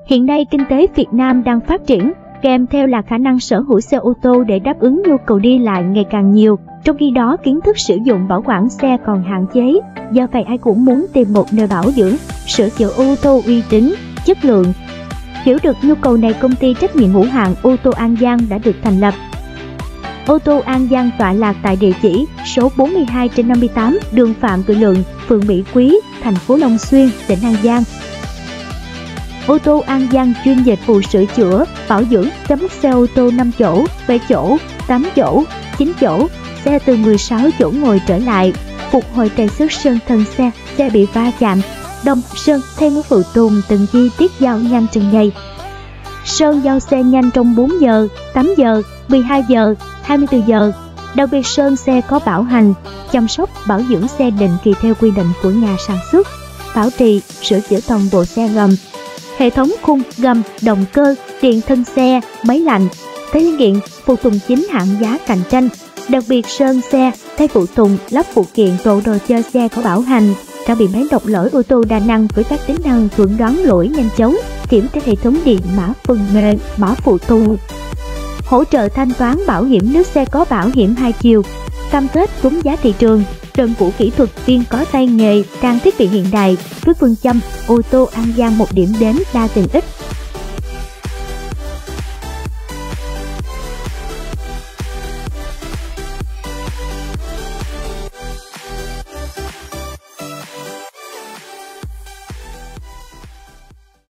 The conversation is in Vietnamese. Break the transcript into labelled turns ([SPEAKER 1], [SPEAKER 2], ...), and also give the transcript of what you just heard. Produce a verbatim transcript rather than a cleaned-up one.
[SPEAKER 1] Hiện nay kinh tế Việt Nam đang phát triển, kèm theo là khả năng sở hữu xe ô tô để đáp ứng nhu cầu đi lại ngày càng nhiều. Trong khi đó, kiến thức sử dụng bảo quản xe còn hạn chế, do vậy ai cũng muốn tìm một nơi bảo dưỡng, sửa chữa ô tô uy tín, chất lượng. Hiểu được nhu cầu này, công ty trách nhiệm hữu hạn ô tô An Giang đã được thành lập. Ô tô An Giang tọa lạc tại địa chỉ số bốn mươi hai trên năm mươi tám đường Phạm Cự Lượng, phường Mỹ Quý, thành phố Long Xuyên, tỉnh An Giang. Ô tô An Giang chuyên dịch vụ sửa chữa, bảo dưỡng, chăm sóc xe ô tô năm chỗ, bảy chỗ, tám chỗ, chín chỗ, xe từ mười sáu chỗ ngồi trở lại, phục hồi trầy xước sơn thân xe, xe bị va chạm, đâm sơn, thay mới phụ tùng từng chi tiết giao nhanh từng ngày. Sơn giao xe nhanh trong bốn giờ, tám giờ, mười hai giờ, hai mươi tư giờ. Đặc biệt sơn xe có bảo hành, chăm sóc, bảo dưỡng xe định kỳ theo quy định của nhà sản xuất, bảo trì, sửa chữa toàn bộ xe gầm, hệ thống khung, gầm, động cơ, điện thân xe, máy lạnh, thế linh kiện, phụ tùng chính hãng giá cạnh tranh. Đặc biệt sơn xe, thay phụ tùng, lắp phụ kiện bộ đồ cho xe có bảo hành, trang bị máy đọc lỗi ô tô đa năng với các tính năng chuẩn đoán lỗi nhanh chóng, kiểm tra hệ thống điện mã phần mềm, mã phụ tùng, hỗ trợ thanh toán bảo hiểm nếu xe có bảo hiểm hai chiều, cam kết đúng giá thị trường. Đội ngũ kỹ thuật viên có tay nghề, trang thiết bị hiện đại với phương châm ô tô An Giang một điểm đến đa tiện ích.